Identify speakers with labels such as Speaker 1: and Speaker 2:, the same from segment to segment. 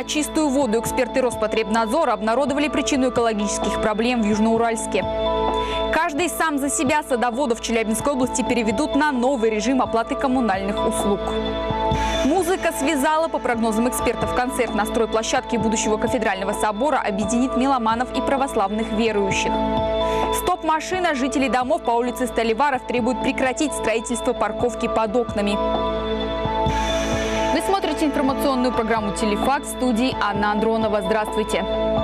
Speaker 1: чистую воду эксперты Роспотребнадзора обнародовали причину экологических проблем в Южноуральске. Каждый сам за себя садоводов Челябинской области переведут на новый режим оплаты коммунальных услуг. Музыка связала, по прогнозам экспертов, концерт на стройплощадке будущего кафедрального собора объединит меломанов и православных верующих. Стоп-машина жителей домов по улице Столиваров требует прекратить строительство парковки под окнами. Вы смотрите информационную программу «Телефакт», в студии Анна Андронова. Здравствуйте.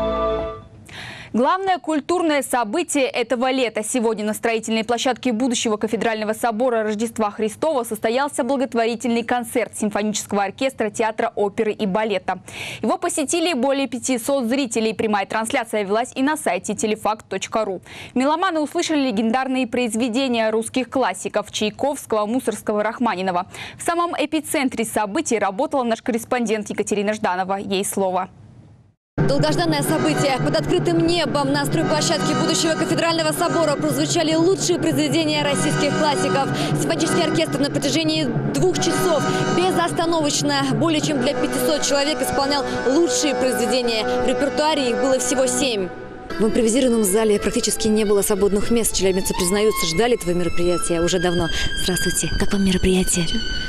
Speaker 1: Главное культурное событие этого лета. Сегодня на строительной площадке будущего кафедрального собора Рождества Христова состоялся благотворительный концерт симфонического оркестра театра оперы и балета. Его посетили более 500 зрителей. Прямая трансляция велась и на сайте телефакт.ру. Меломаны услышали легендарные произведения русских классиков Чайковского, Мусоргского, Рахманинова. В самом эпицентре событий работала наш корреспондент Екатерина Жданова. Ей слово.
Speaker 2: Долгожданное событие. Под открытым небом на стройплощадке будущего кафедрального собора прозвучали лучшие произведения российских классиков. Симфонический оркестр на протяжении 2 часов безостановочно более чем для 500 человек исполнял лучшие произведения. В репертуаре их было всего 7. В импровизированном зале практически не было свободных мест. Челябинцы признаются, ждали этого мероприятия уже давно. Здравствуйте. Как вам мероприятие?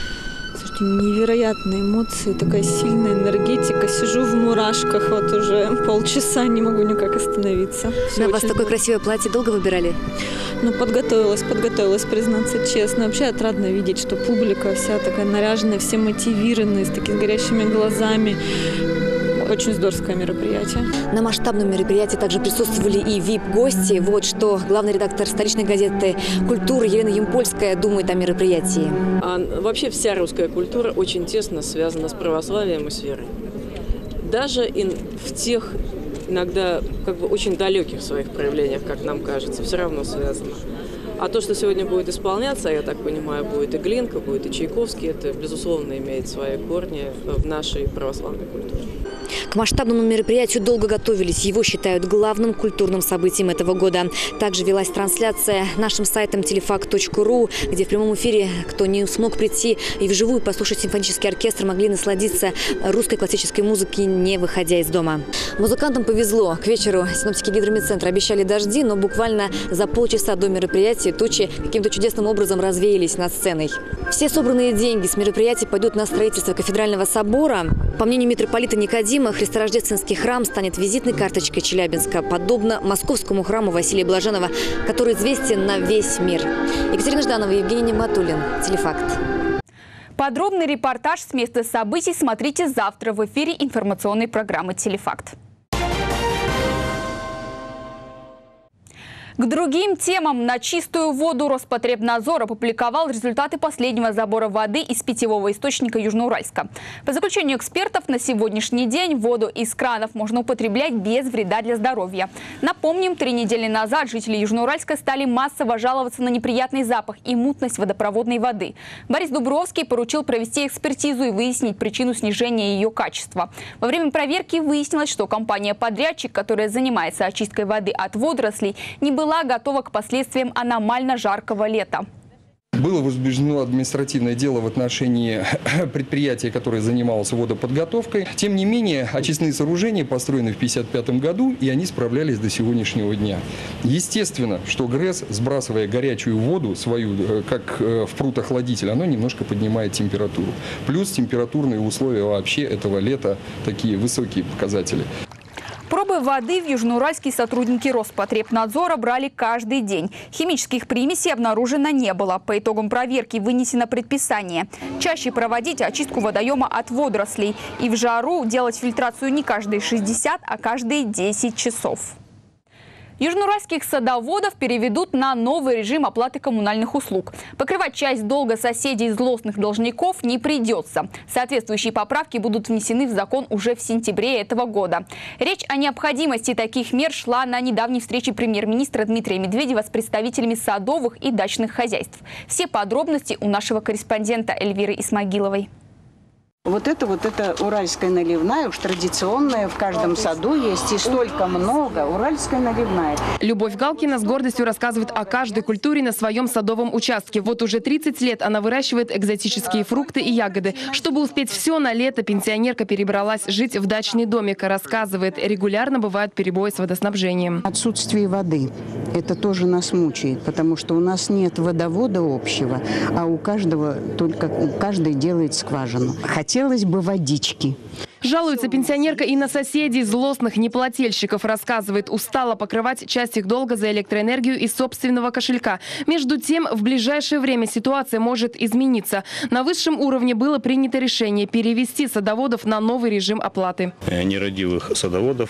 Speaker 3: Невероятные эмоции, такая сильная энергетика. Сижу в мурашках вот уже полчаса, не могу никак остановиться.
Speaker 2: На вас такое красивое платье долго выбирали?
Speaker 3: Ну, подготовилась, признаться честно. Вообще отрадно видеть, что публика вся такая наряженная, все мотивированные, с такими горящими глазами. Очень здоровское мероприятие. На масштабном мероприятии также присутствовали и VIP-гости. Вот что главный редактор столичной газеты «Культура» Елена Ямпольская думает о мероприятии.
Speaker 4: Вообще вся русская культура очень тесно связана с православием и с верой. Даже в тех иногда очень далеких своих проявлениях, как нам кажется, все равно связано. А то, что сегодня будет исполняться, я так понимаю, будет и Глинка, будет и Чайковский, это, безусловно, имеет свои корни в нашей православной культуре.
Speaker 2: К масштабному мероприятию долго готовились. Его считают главным культурным событием этого года. Также велась трансляция нашим сайтом телефакт.ру, где в прямом эфире, кто не смог прийти и вживую послушать симфонический оркестр, могли насладиться русской классической музыкой, не выходя из дома. Музыкантам повезло. К вечеру синоптики гидрометцентра обещали дожди, но буквально за полчаса до мероприятия тучи каким-то чудесным образом развеялись над сценой. Все собранные деньги с мероприятия пойдут на строительство кафедрального собора. По мнению митрополита Никодима, Христорождественский храм станет визитной карточкой Челябинска, подобно московскому храму Василия Блаженного, который известен на весь мир. Екатерина Жданова, Евгений Нематуллин. Телефакт.
Speaker 1: Подробный репортаж с места событий смотрите завтра в эфире информационной программы «Телефакт». К другим темам. На чистую воду Роспотребнадзор опубликовал результаты последнего забора воды из питьевого источника Южноуральска. По заключению экспертов, на сегодняшний день воду из кранов можно употреблять без вреда для здоровья. Напомним, 3 недели назад жители Южноуральска стали массово жаловаться на неприятный запах и мутность водопроводной воды. Борис Дубровский поручил провести экспертизу и выяснить причину снижения ее качества. Во время проверки выяснилось, что компания-подрядчик, которая занимается очисткой воды от водорослей, не была готова к последствиям аномально жаркого лета.
Speaker 5: Было возбуждено административное дело в отношении предприятия, которое занималось водоподготовкой. Тем не менее, очистные сооружения построены в 1955 году, и они справлялись до сегодняшнего дня. Естественно, что ГРЭС, сбрасывая горячую воду свою, как в пруд-охладитель, оно немножко поднимает температуру. Плюс температурные условия вообще этого лета такие высокие показатели.
Speaker 1: Пробы воды в Южноуральске сотрудники Роспотребнадзора брали каждый день. Химических примесей обнаружено не было. По итогам проверки вынесено предписание чаще проводить очистку водоема от водорослей и в жару делать фильтрацию не каждые 60, а каждые 10 часов. Южноуральских садоводов переведут на новый режим оплаты коммунальных услуг. Покрывать часть долга соседей злостных должников не придется. Соответствующие поправки будут внесены в закон уже в сентябре этого года. Речь о необходимости таких мер шла на недавней встрече премьер-министра Дмитрия Медведева с представителями садовых и дачных хозяйств. Все подробности у нашего корреспондента Эльвиры Исмагиловой.
Speaker 6: Вот это уральская наливная, уж традиционная, в каждом саду есть, и столько много. Уральская наливная.
Speaker 7: Любовь Галкина с гордостью рассказывает о каждой культуре на своем садовом участке. Вот уже 30 лет она выращивает экзотические фрукты и ягоды. Чтобы успеть все на лето, пенсионерка перебралась жить в дачный домик. Рассказывает, регулярно бывают перебои с водоснабжением.
Speaker 6: Отсутствие воды. Это тоже нас мучает, потому что у нас нет водовода общего, а у каждого только каждый делает скважину. Хотелось бы водички.
Speaker 7: Жалуется пенсионерка и на соседей, злостных неплательщиков. Рассказывает, устала покрывать часть их долга за электроэнергию из собственного кошелька. Между тем, в ближайшее время ситуация может измениться. На высшем уровне было принято решение перевести садоводов на новый режим оплаты.
Speaker 8: Нерадивых садоводов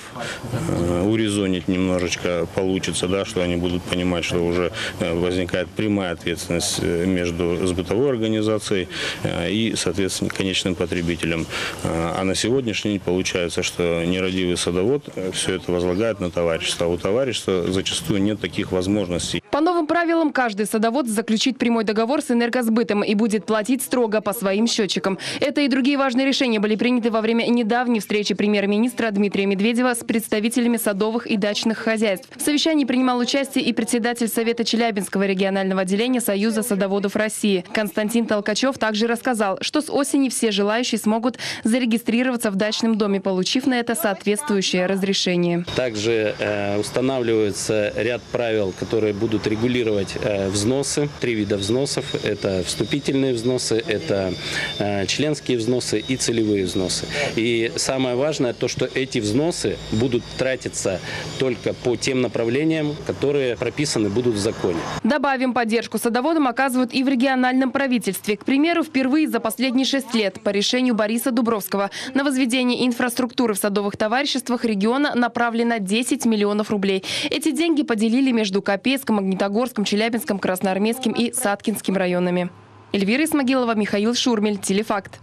Speaker 8: урезонить немножечко получится, да, что они будут понимать, что уже возникает прямая ответственность между сбытовой организацией и, соответственно, конечным потребителем. А на сегодняшний день получается, что нерадивый садовод все это возлагает на товарищество. А у товарищества зачастую нет таких возможностей.
Speaker 7: По новым правилам, каждый садовод заключит прямой договор с энергосбытом и будет платить строго по своим счетчикам. Это и другие важные решения были приняты во время недавней встречи премьер-министра Дмитрия Медведева с представителями садовых и дачных хозяйств. В совещании принимал участие и председатель Совета Челябинского регионального отделения Союза садоводов России. Константин Толкачев также рассказал, что с осени все желающие смогут зарегистрироваться в дачном доме, получив на это соответствующее разрешение.
Speaker 9: Также устанавливается ряд правил, которые будут регулировать взносы. 3 вида взносов. Это вступительные взносы, это членские взносы и целевые взносы. И самое важное то, что эти взносы будут тратиться только по тем направлениям, которые прописаны будут в законе.
Speaker 7: Добавим, поддержку садоводам оказывают и в региональном правительстве. К примеру, впервые за последние 6 лет по решению Бориса Дубровского на возведение инфраструктуры в садовых товариществах региона направлено 10 миллионов рублей. Эти деньги поделили между Копейском, Магнитогорском, Челябинском, Красноармейским и Саткинским районами. Эльвира Исмагилова, Михаил Шурмель, Телефакт.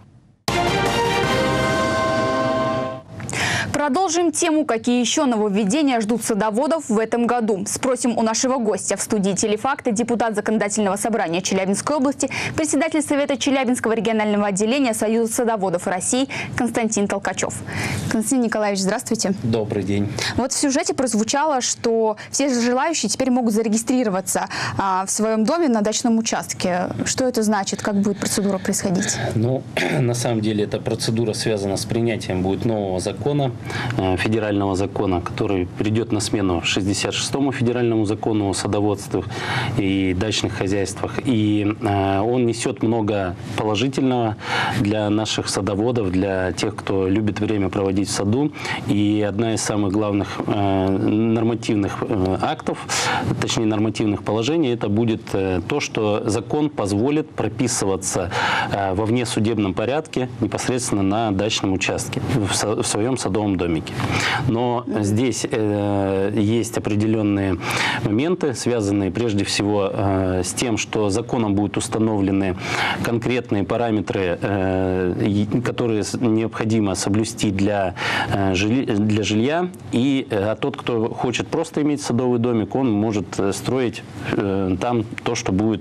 Speaker 1: Продолжим тему, какие еще нововведения ждут садоводов в этом году. Спросим у нашего гостя в студии Телефакта, депутат Законодательного собрания Челябинской области, председатель Совета Челябинского регионального отделения Союза садоводов России Константин Толкачев. Константин Николаевич, здравствуйте.
Speaker 9: Добрый день.
Speaker 1: Вот в сюжете прозвучало, что все желающие теперь могут зарегистрироваться в своем доме на дачном участке. Что это значит? Как будет процедура происходить?
Speaker 9: Ну, на самом деле эта процедура связана с принятием будет нового закона, федерального закона, который придет на смену 66-му федеральному закону о садоводстве и дачных хозяйствах. И он несет много положительного для наших садоводов, для тех, кто любит время проводить в саду. И одна из самых главных нормативных актов, точнее нормативных положений, это будет то, что закон позволит прописываться во внесудебном порядке непосредственно на дачном участке, в своем садовом домике. Но здесь есть определенные моменты, связанные прежде всего с тем, что законом будут установлены конкретные параметры, которые необходимо соблюсти для жилья. И тот, кто хочет просто иметь садовый домик, он может строить там то, что будет,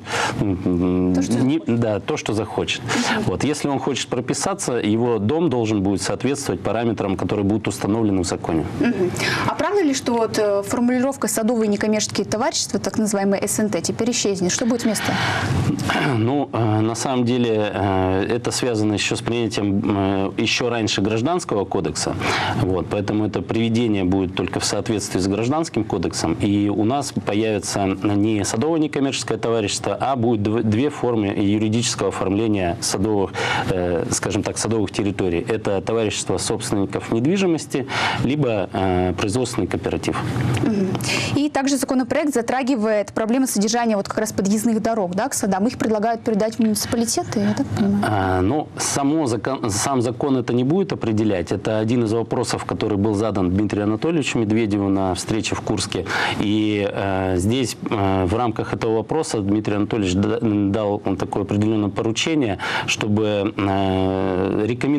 Speaker 9: то, что захочет. Вот. Если он хочет прописаться, его дом должен будет соответствовать параметрам, которые будут установлены в законе.
Speaker 1: А правда ли, что вот формулировка «садовые некоммерческие товарищества», так называемые СНТ, теперь исчезнет? Что будет вместо?
Speaker 9: Ну, на самом деле, это связано еще с принятием еще раньше Гражданского кодекса. Вот, поэтому это приведение будет только в соответствии с Гражданским кодексом. И у нас появится не садовое некоммерческое товарищество, а будет 2 формы юридического оформления садовых, скажем так, садовых территорий. Это товарищество собственников недвижимости, либо производственный кооператив.
Speaker 1: И также законопроект затрагивает проблемы содержания вот как раз подъездных дорог, да, к садам. Их предлагают передать в муниципалитеты, я так понимаю?
Speaker 9: Ну, сам закон это не будет определять. Это один из вопросов, который был задан Дмитрию Анатольевичу Медведеву на встрече в Курске. И здесь в рамках этого вопроса Дмитрий Анатольевич дал такое определенное поручение, чтобы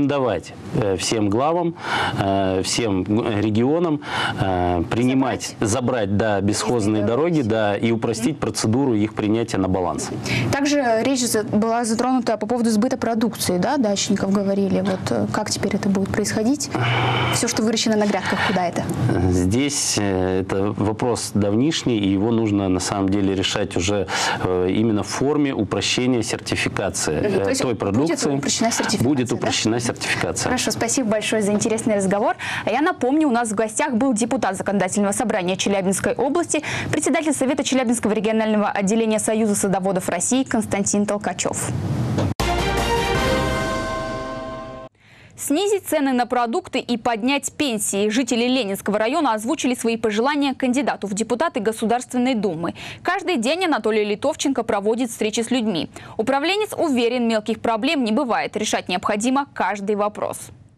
Speaker 9: рекомендовать всем главам, всем регионам принимать забрать, да, бесхозные дороги, да, и упростить процедуру их принятия на баланс.
Speaker 1: Также речь была затронута по поводу сбыта продукции, да, дачников говорили. Вот как теперь это будет происходить? Все, что выращено на грядках, куда это?
Speaker 9: Здесь это вопрос давнишний, и его нужно на самом деле решать уже именно в форме упрощения сертификации той продукции. Будет упрощена сертификация.
Speaker 1: Хорошо, спасибо большое за интересный разговор. А я напомню, у нас в гостях был депутат Законодательного собрания Челябинской области, председатель Совета Челябинского регионального отделения Союза садоводов России Константин Толкачев. Снизить цены на продукты и поднять пенсии. Жители Ленинского района озвучили свои пожелания кандидату в депутаты Государственной Думы. Каждый день Анатолий Литовченко проводит встречи с людьми. Управленец уверен, мелких проблем не бывает. Решать необходимо каждый вопрос.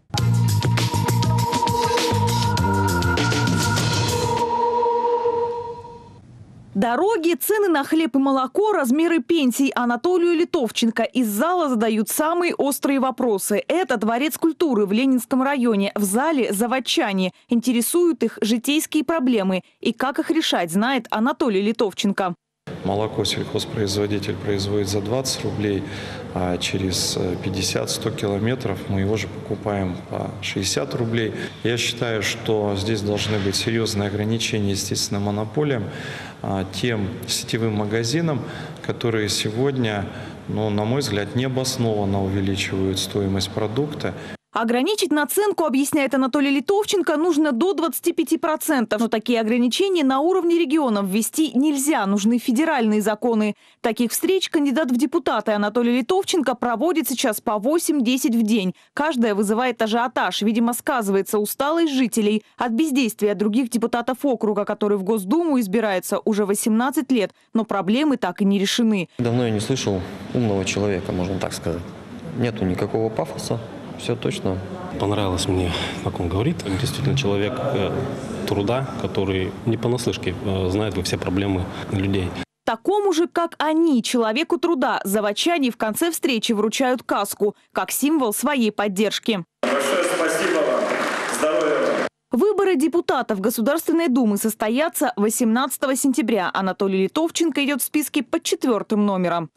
Speaker 10: Дороги, цены на хлеб и молоко, размеры пенсий. Анатолию Литовченко из зала задают самые острые вопросы. Это Дворец культуры в Ленинском районе. В зале заводчане. Интересуют их житейские проблемы. И как их решать, знает Анатолий Литовченко.
Speaker 11: Молоко сельхозпроизводитель производит за 20 рублей, а через 50-100 километров мы его же покупаем по 60 рублей. Я считаю, что здесь должны быть серьезные ограничения, естественно, монополиям, тем сетевым магазинам, которые сегодня, на мой взгляд, необоснованно увеличивают стоимость продукта.
Speaker 10: Ограничить наценку, объясняет Анатолий Литовченко, нужно до 25%. Но такие ограничения на уровне регионов ввести нельзя. Нужны федеральные законы. Таких встреч кандидат в депутаты Анатолий Литовченко проводит сейчас по 8-10 в день. Каждая вызывает ажиотаж. Видимо, сказывается усталость жителей от бездействия других депутатов округа, который в Госдуму избирается уже 18 лет. Но проблемы так и не решены.
Speaker 12: Давно я не слышал умного человека, можно так сказать. Нету никакого пафоса. Все точно.
Speaker 13: Понравилось мне, как он говорит. Действительно человек труда, который не понаслышке знает все проблемы людей.
Speaker 10: Такому же, как они, человеку труда, заводчане в конце встречи вручают каску, как символ своей поддержки.
Speaker 14: Большое спасибо вам. Здоровья вам.
Speaker 10: Выборы депутатов Государственной Думы состоятся 18 сентября. Анатолий Литовченко идет в списке под 4-м номером.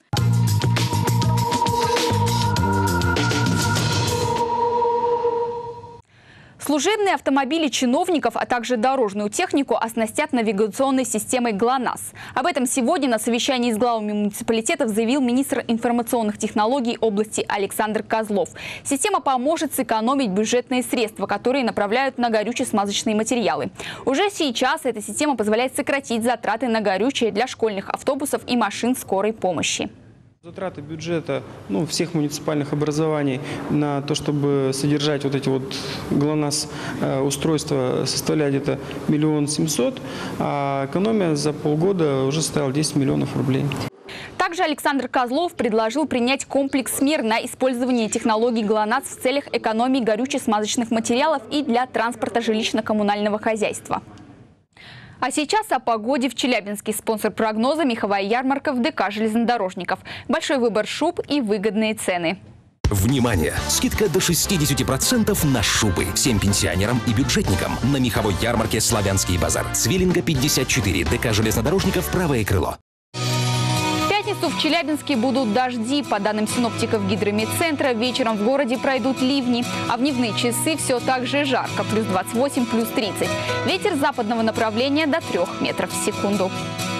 Speaker 1: Служебные автомобили чиновников, а также дорожную технику оснастят навигационной системой ГЛОНАСС. Об этом сегодня на совещании с главами муниципалитетов заявил министр информационных технологий области Александр Козлов. Система поможет сэкономить бюджетные средства, которые направляют на горюче-смазочные материалы. Уже сейчас эта система позволяет сократить затраты на горючее для школьных автобусов и машин скорой помощи.
Speaker 15: Затраты бюджета всех муниципальных образований на то, чтобы содержать вот эти вот ГЛОНАСС устройства, составляет где-то 1 700 000, а экономия за полгода уже составила 10 миллионов рублей.
Speaker 1: Также Александр Козлов предложил принять комплекс мер на использование технологий ГЛОНАСС в целях экономии горюче-смазочных материалов и для транспорта жилищно-коммунального хозяйства. А сейчас о погоде в Челябинске. Спонсор прогноза – меховая ярмарка в ДК железнодорожников. Большой выбор шуб и выгодные цены.
Speaker 16: Внимание! Скидка до 60% на шубы. Всем пенсионерам и бюджетникам. На меховой ярмарке «Славянский базар». Свиллинга 54, ДК железнодорожников, правое крыло.
Speaker 1: В пятницу в Челябинске будут дожди. По данным синоптиков Гидромедцентра, вечером в городе пройдут ливни. А в дневные часы все так же жарко – плюс 28, плюс 30. Ветер западного направления до 3 метров в секунду.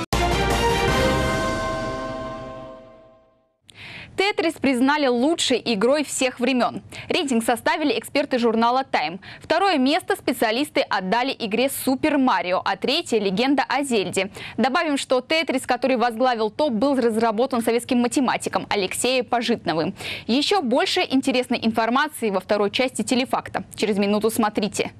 Speaker 1: «Тетрис» признали лучшей игрой всех времен. Рейтинг составили эксперты журнала «Тайм». Второе место специалисты отдали игре «Супер Марио», а третье – «Легенда о Зельде». Добавим, что «Тетрис», который возглавил топ, был разработан советским математиком Алексеем Пожитновым. Еще больше интересной информации во второй части «Телефакта». Через минуту смотрите.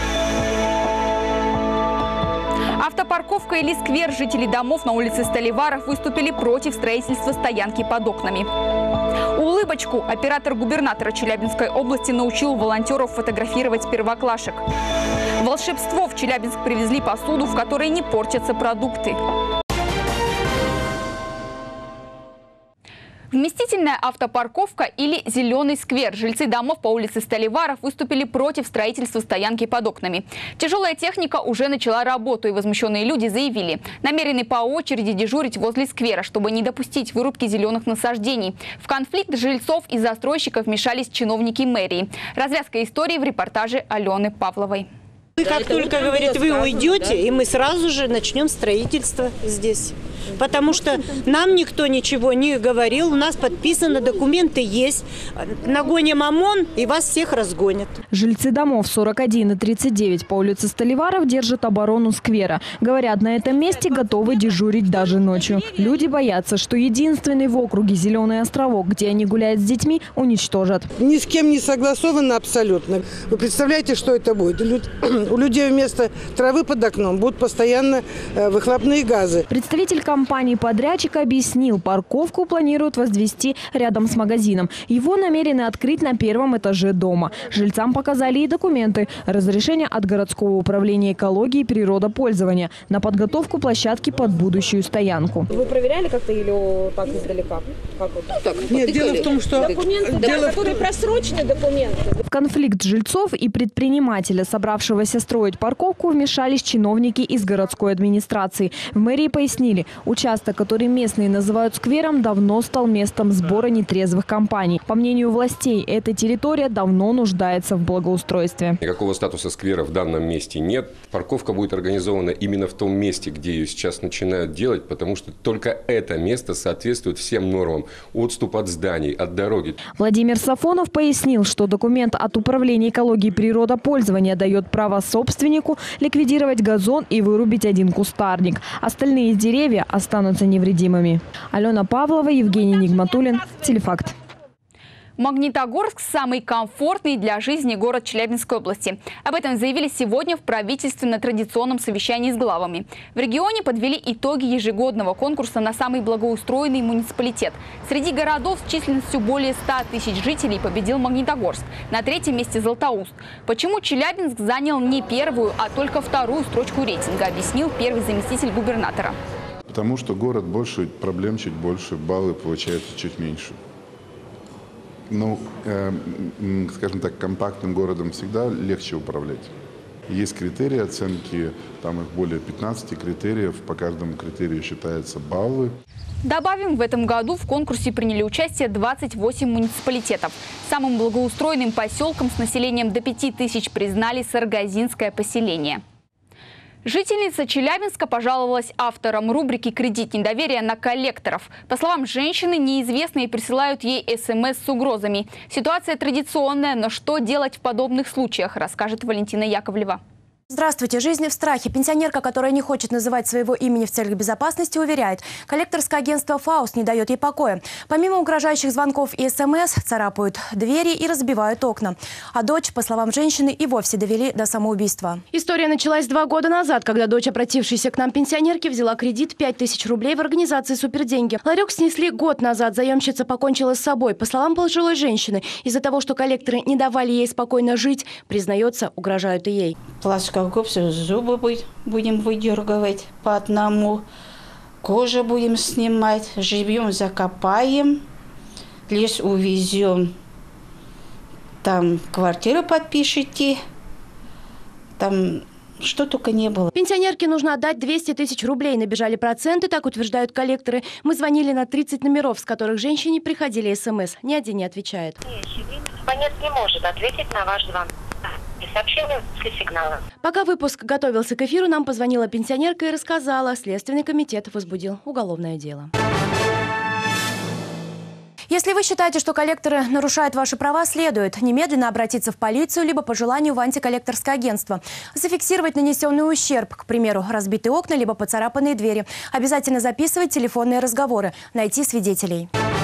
Speaker 1: Автопарковка или сквер. Жители домов на улице Столиваров выступили против строительства стоянки под окнами. Улыбочку оператор губернатора Челябинской области научил волонтеров фотографировать первоклашек. Волшебство. В Челябинск привезли посуду, в которой не портятся продукты. Вместительная автопарковка или зеленый сквер. Жильцы домов по улице Столиваров выступили против строительства стоянки под окнами. Тяжелая техника уже начала работу, и возмущенные люди заявили, намерены по очереди дежурить возле сквера, чтобы не допустить вырубки зеленых насаждений. В конфликт жильцов и застройщиков вмешались чиновники мэрии. Развязка истории в репортаже Алены Павловой.
Speaker 17: Как только, говорит, вы уйдете, и мы сразу же начнем строительство здесь. Потому что нам никто ничего не говорил, у нас подписано, документы есть. Нагоним ОМОН, и вас всех разгонят.
Speaker 18: Жильцы домов 41 и 39 по улице Столиваров держат оборону сквера. Говорят, на этом месте готовы дежурить даже ночью. Люди боятся, что единственный в округе зеленый островок, где они гуляют с детьми, уничтожат.
Speaker 19: Ни с кем не согласовано абсолютно. Вы представляете, что это будет? У людей вместо травы под окном будут постоянно выхлопные газы.
Speaker 18: Представитель компании-подрядчик объяснил, парковку планируют возвести рядом с магазином. Его намерены открыть на первом этаже дома. Жильцам показали и документы. Разрешение от городского управления экологии и природопользования на подготовку площадки под будущую стоянку.
Speaker 20: Вы проверяли как-то или так издалека? Как вот?
Speaker 19: Нет, дело в том, что...
Speaker 20: Документы, которые просроченные документы.
Speaker 18: В конфликт жильцов и предпринимателя, собравшегося строить парковку, вмешались чиновники из городской администрации. В мэрии пояснили, участок, который местные называют сквером, давно стал местом сбора нетрезвых компаний. По мнению властей, эта территория давно нуждается в благоустройстве.
Speaker 21: Никакого статуса сквера в данном месте нет. Парковка будет организована именно в том месте, где ее сейчас начинают делать, потому что только это место соответствует всем нормам. Отступ от зданий, от дороги.
Speaker 18: Владимир Сафонов пояснил, что документ от Управления экологии и природопользования дает право собственнику ликвидировать газон и вырубить один кустарник. Остальные деревья останутся невредимыми. Алена Павлова, Евгений Нигматуллин, Телефакт.
Speaker 1: Магнитогорск – самый комфортный для жизни город Челябинской области. Об этом заявили сегодня в правительственно-традиционном совещании с главами. В регионе подвели итоги ежегодного конкурса на самый благоустроенный муниципалитет. Среди городов с численностью более 100 тысяч жителей победил Магнитогорск. На третьем месте Златоуст. Почему Челябинск занял не первую, а только вторую строчку рейтинга, объяснил первый заместитель губернатора.
Speaker 22: Потому что город больше, проблем чуть больше, баллы получаются чуть меньше. Ну, скажем так, компактным городом всегда легче управлять. Есть критерии оценки, там их более 15 критериев, по каждому критерию считаются баллы.
Speaker 1: Добавим, в этом году в конкурсе приняли участие 28 муниципалитетов. Самым благоустроенным поселком с населением до 5000 признали Саргазинское поселение. Жительница Челябинска пожаловалась авторам рубрики «Кредит недоверия» на коллекторов. По словам женщины, неизвестные присылают ей СМС с угрозами. Ситуация традиционная, но что делать в подобных случаях, расскажет Валентина Яковлева.
Speaker 23: Здравствуйте. Жизнь в страхе. Пенсионерка, которая не хочет называть своего имени в целях безопасности, уверяет, коллекторское агентство «Фауст» не дает ей покоя. Помимо угрожающих звонков и СМС, царапают двери и разбивают окна. А дочь, по словам женщины, и вовсе довели до самоубийства.
Speaker 24: История началась 2 года назад, когда дочь обратившейся к нам пенсионерки взяла кредит 5000 рублей в организации «Суперденьги». Ларек снесли год назад. Заемщица покончила с собой. По словам пожилой женщины, из-за того, что коллекторы не давали ей спокойно жить, признается, угрожают и ей.
Speaker 25: Все зубы будем выдергивать по одному, кожу будем снимать, живем закопаем, лес увезем, там квартиру подпишите, там что только не было.
Speaker 24: Пенсионерке нужно отдать 200 тысяч рублей. Набежали проценты, так утверждают коллекторы. Мы звонили на 30 номеров, с которых женщине приходили СМС. Ни один не отвечает.
Speaker 26: Абонент не может ответить на ваш звонок. Сообщение после сигнала.
Speaker 24: Пока выпуск готовился к эфиру, нам позвонила пенсионерка и рассказала, Следственный комитет возбудил уголовное дело.
Speaker 23: Если вы считаете, что коллекторы нарушают ваши права, следует немедленно обратиться в полицию, либо по желанию в антиколлекторское агентство. Зафиксировать нанесенный ущерб, к примеру, разбитые окна, либо поцарапанные двери. Обязательно записывать телефонные разговоры, найти свидетелей.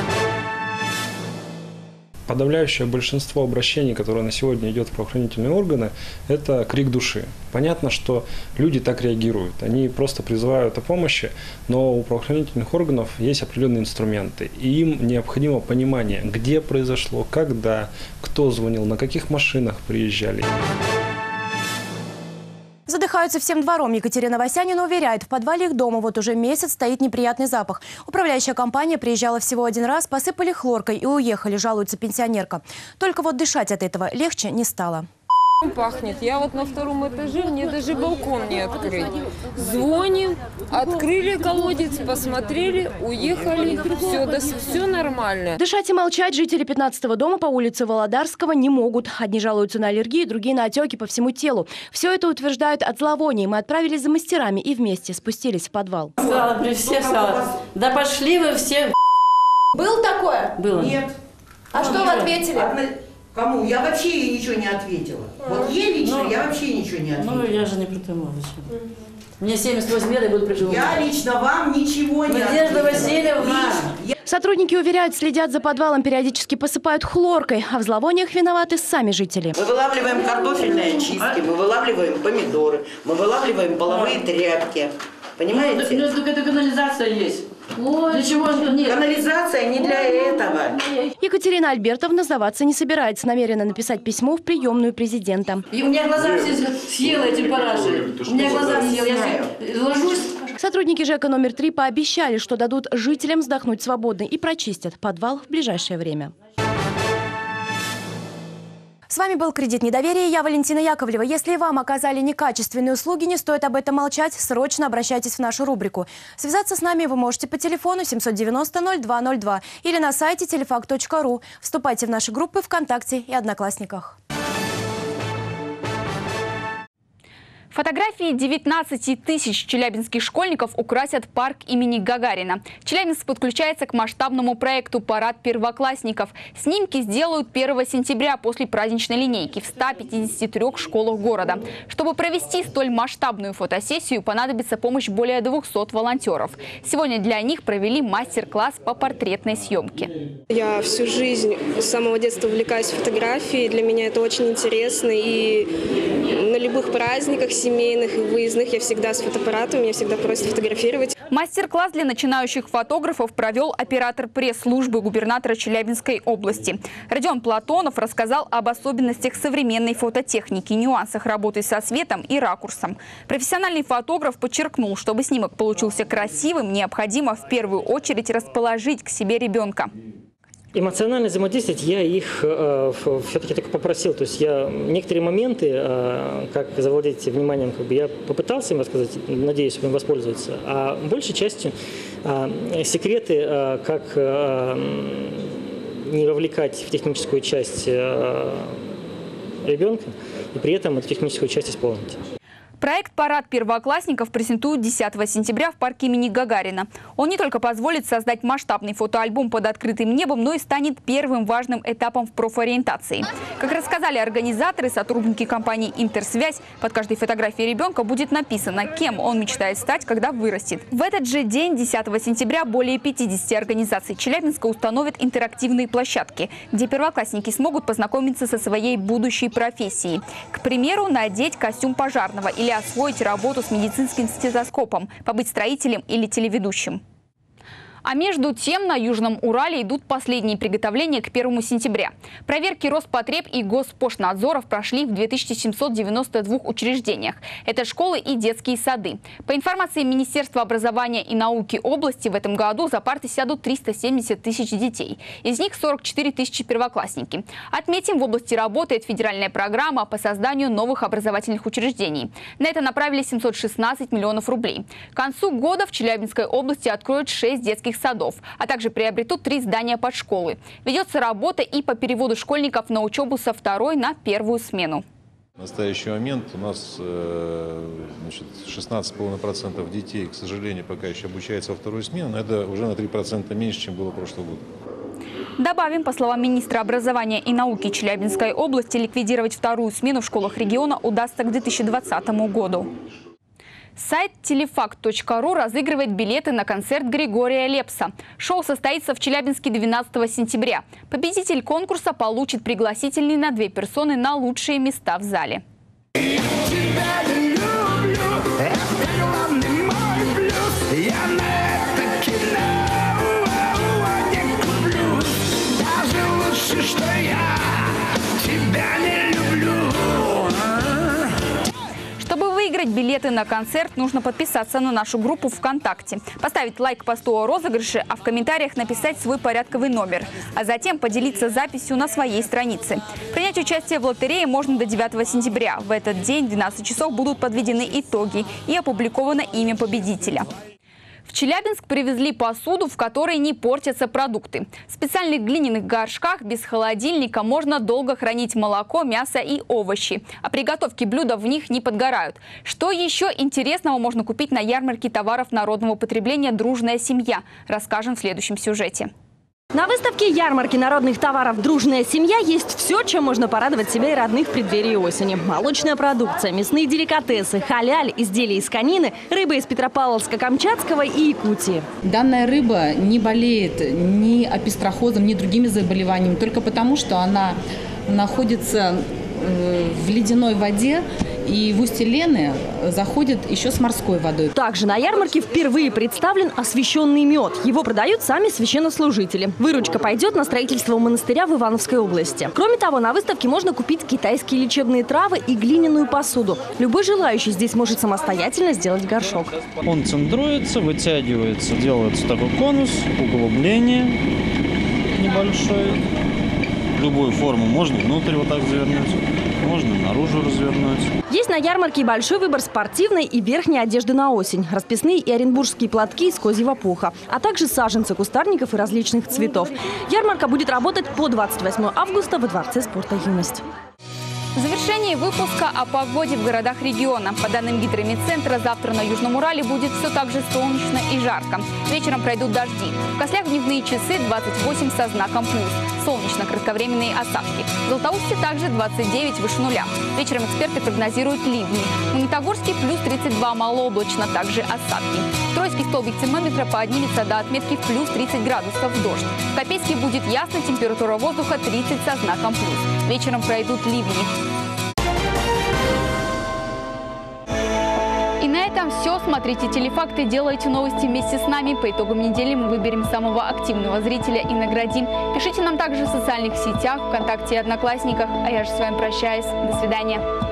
Speaker 15: Подавляющее большинство обращений, которые на сегодня идет в правоохранительные органы, это крик души. Понятно, что люди так реагируют. Они просто призывают о помощи, но у правоохранительных органов есть определенные инструменты. И им необходимо понимание, где произошло, когда, кто звонил, на каких машинах приезжали.
Speaker 23: Задыхаясь Задыхаются всем двором. Екатерина Васянина уверяет, в подвале их дома вот уже месяц стоит неприятный запах. Управляющая компания приезжала всего один раз, посыпали хлоркой и уехали, жалуется пенсионерка. Только вот дышать от этого легче не стало.
Speaker 2: Пахнет. Я вот на втором этаже, мне даже балкон не открыть. Звоним, открыли колодец, посмотрели, уехали. Все нормально.
Speaker 24: Дышать и молчать жители 15-го дома по улице Володарского не могут. Одни жалуются на аллергию, другие на отеки по всему телу. Все это утверждают от зловоний. Мы отправились за мастерами и вместе спустились в подвал.
Speaker 3: Да пошли вы все.
Speaker 23: Было такое?
Speaker 3: Было.
Speaker 23: Нет. А что вы ответили?
Speaker 3: Кому? Я вообще ей ничего не ответила. Вот ей лично я вообще ничего не ответила. Ну, я же не придумала. Мне 78 лет, я буду придумывать. Я лично вам ничего не ответила. Надежда Васильевна.
Speaker 24: Сотрудники уверяют, следят за подвалом, периодически посыпают хлоркой, а в зловониях виноваты сами жители.
Speaker 3: Мы вылавливаем картофельные очистки, мы вылавливаем помидоры, мы вылавливаем половые тряпки. Понимаете? Ну, только это канализация есть. Для чего? Нет. Канализация не для этого.
Speaker 24: Екатерина Альбертовна сдаваться не собирается. Намерена написать письмо в приемную президента.
Speaker 3: И у меня глаза все съела эти параши. У меня глаза съела. Я ложусь.
Speaker 24: Сотрудники ЖЭКа номер 3 пообещали, что дадут жителям вздохнуть свободно и прочистят подвал в ближайшее время.
Speaker 23: С вами был «Кредит недоверия». Я Валентина Яковлева. Если вам оказали некачественные услуги, не стоит об этом молчать. Срочно обращайтесь в нашу рубрику. Связаться с нами вы можете по телефону 790-0202 или на сайте телефакт.ру. Вступайте в наши группы ВКонтакте и Одноклассниках.
Speaker 1: Фотографии 19 тысяч челябинских школьников украсят парк имени Гагарина. Челябинск подключается к масштабному проекту «Парад первоклассников». Снимки сделают 1 сентября после праздничной линейки в 153 школах города. Чтобы провести столь масштабную фотосессию, понадобится помощь более 200 волонтеров. Сегодня для них провели мастер-класс по портретной съемке.
Speaker 4: Я всю жизнь с самого детства увлекаюсь фотографией. Для меня это очень интересно. И на любых праздниках, семейных и выездных я всегда с фотоаппаратом, меня всегда просят фотографировать.
Speaker 1: Мастер-класс для начинающих фотографов провел оператор пресс-службы губернатора Челябинской области. Родион Платонов рассказал об особенностях современной фототехники, нюансах работы со светом и ракурсом. Профессиональный фотограф подчеркнул, чтобы снимок получился красивым, необходимо в первую очередь расположить к себе ребенка.
Speaker 5: Эмоционально взаимодействовать я их все-таки только попросил. То есть я некоторые моменты, как завладеть вниманием, я попытался им рассказать, надеюсь, им воспользоваться. А большей частью секреты, как не вовлекать в техническую часть ребенка и при этом эту техническую часть исполнить.
Speaker 1: Проект «Парад первоклассников» презентуют 10 сентября в парке имени Гагарина. Он не только позволит создать масштабный фотоальбом под открытым небом, но и станет первым важным этапом в профориентации. Как рассказали организаторы, сотрудники компании «Интерсвязь», под каждой фотографией ребенка будет написано, кем он мечтает стать, когда вырастет. В этот же день, 10 сентября, более 50 организаций Челябинска установят интерактивные площадки, где первоклассники смогут познакомиться со своей будущей профессией. К примеру, надеть костюм пожарного или освоить работу с медицинским стетоскопом, побыть строителем или телеведущим. А между тем на Южном Урале идут последние приготовления к 1 сентября. Проверки Роспотреб и Госпошнадзоров прошли в 2792 учреждениях. Это школы и детские сады. По информации Министерства образования и науки области, в этом году за парты сядут 370 тысяч детей. Из них 44 тысячи первоклассники. Отметим, в области работает федеральная программа по созданию новых образовательных учреждений. На это направили 716 миллионов рублей. К концу года в Челябинской области откроют 6 детских садов, а также приобретут 3 здания под школы. Ведется работа и по переводу школьников на учебу со 2-й на 1-ю смену.
Speaker 6: В настоящий момент у нас 16,5% детей, к сожалению, пока еще обучается во 2-ю смену, но это уже на 3% меньше, чем было прошлый год.
Speaker 1: Добавим, по словам министра образования и науки Челябинской области, ликвидировать 2-ю смену в школах региона удастся к 2020 году. Сайт телефакт.ру разыгрывает билеты на концерт Григория Лепса. Шоу состоится в Челябинске 12 сентября. Победитель конкурса получит пригласительные на 2 персоны на лучшие места в зале. Чтобы выиграть билет билеты на концерт, нужно подписаться на нашу группу ВКонтакте, поставить лайк посту о розыгрыше, а в комментариях написать свой порядковый номер, а затем поделиться записью на своей странице. Принять участие в лотерее можно до 9 сентября. В этот день в 12 часов будут подведены итоги и опубликовано имя победителя. В Челябинск привезли посуду, в которой не портятся продукты. В специальных глиняных горшках без холодильника можно долго хранить молоко, мясо и овощи. А при готовке блюда в них не подгорают. Что еще интересного можно купить на ярмарке товаров народного потребления «Дружная семья», расскажем в следующем сюжете.
Speaker 7: На выставке ярмарки народных товаров «Дружная семья» есть все, чем можно порадовать себя и родных в преддверии осени. Молочная продукция, мясные деликатесы, халяль, изделия из конины, рыба из Петропавловска-Камчатского и Якутии.
Speaker 8: Данная рыба не болеет ни опистрохозом, ни другими заболеваниями, только потому, что она находится в ледяной воде, и в устье Лены заходит еще с морской водой.
Speaker 7: Также на ярмарке впервые представлен освященный мед. Его продают сами священнослужители. Выручка пойдет на строительство монастыря в Ивановской области. Кроме того, на выставке можно купить китайские лечебные травы и глиняную посуду. Любой желающий здесь может самостоятельно сделать горшок.
Speaker 9: Он центруется, вытягивается, делается такой конус, углубление небольшое. Любую форму можно внутрь вот так завернуть, можно наружу развернуть.
Speaker 7: Есть на ярмарке большой выбор спортивной и верхней одежды на осень. Расписные и оренбургские платки из козьего пуха, а также саженцы кустарников и различных цветов. Ярмарка будет работать по 28 августа во Дворце спорта «Юность».
Speaker 1: В завершении выпуска о погоде в городах региона. По данным Гидромедцентра, завтра на Южном Урале будет все так же солнечно и жарко. Вечером пройдут дожди. В Кослях в дневные часы 28 со знаком плюс. Солнечно-кратковременные осадки. В Златоусте также 29 выше нуля. Вечером эксперты прогнозируют ливни. В Магнитогорске плюс 32 малооблачно, также осадки. В Троицкий столбик термометра поднимется до отметки в плюс 30 градусов дождь. В Копейске будет ясно, температура воздуха 30 со знаком плюс. Вечером пройдут ливни. И на этом все. Смотрите телефакты, делайте новости вместе с нами. По итогам недели мы выберем самого активного зрителя и наградим. Пишите нам также в социальных сетях, ВКонтакте и Одноклассниках. А я же с вами прощаюсь. До свидания.